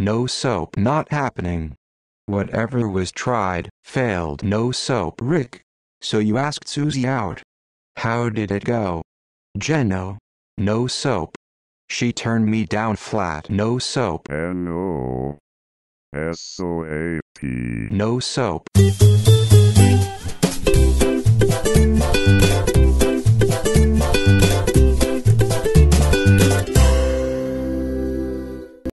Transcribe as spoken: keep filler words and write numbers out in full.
no soap, not happening. Whatever was tried, failed, no soap. Rick. So you asked Susie out. How did it go? Jenno. No soap. She turned me down flat. No soap. N O S O A P. No soap.